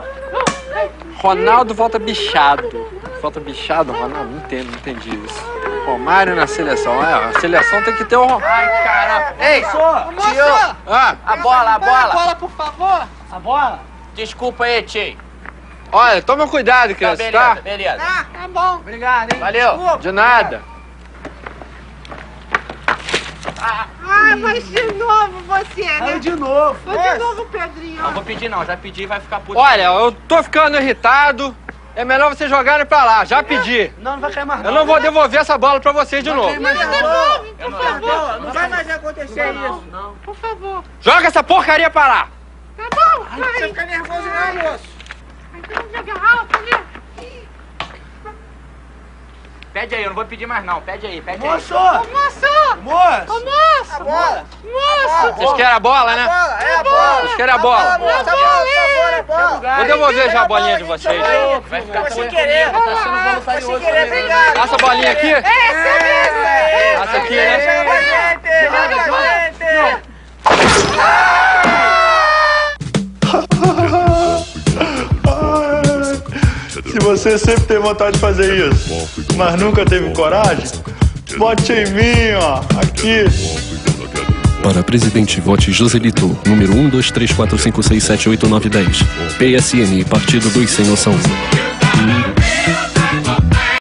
Ronaldo volta bichado. Volta bichado, Ronaldo? Não entendi isso. Romário na seleção. A seleção tem que ter o Romário. Ai, caramba. Ei, tio! A bola, A bola, por favor! A bola? Desculpa aí, tio. Olha, toma cuidado, criança, tá? Beleza. Tá bom. Obrigado, hein? Valeu. Desculpa. De nada. Mas de novo você, né? De novo. Foi de novo, Pedrinho. Não vou pedir não, já pedi e vai ficar puto. Olha, eu tô ficando irritado. É melhor vocês jogarem pra lá, já pedi. Não vai cair mais Eu não vou devolver essa bola pra vocês de novo. Não, devolve, por favor. Não vai mais acontecer isso. Não, por favor. Joga essa porcaria pra lá. Tá bom, Não precisa ficar nervoso não, moço. Então joga alto, né? Pede aí, eu não vou pedir mais não. Pede aí, pede Moço! aí. Ô, moço! Moço! Ô, moço! A bola! Moço! Vocês querem a bola, né? É a bola! Vocês querem a bola? Moço, a bola, por favor, a bola! Vou devolver já a bolinha de vocês. Vai ficar sem querer. Tá sendo voluntarioso. Sem querer, obrigado. Passa a bolinha aqui. Essa mesmo! Passa aqui, né? Se você sempre tem vontade de fazer isso, mas nunca teve coragem, vote em mim, ó, aqui. Para presidente, vote Joselito, número 1, 2, 3, 4, 5, 6, 7, 8, 9, 10. PSN, Partido dos Sem Noção.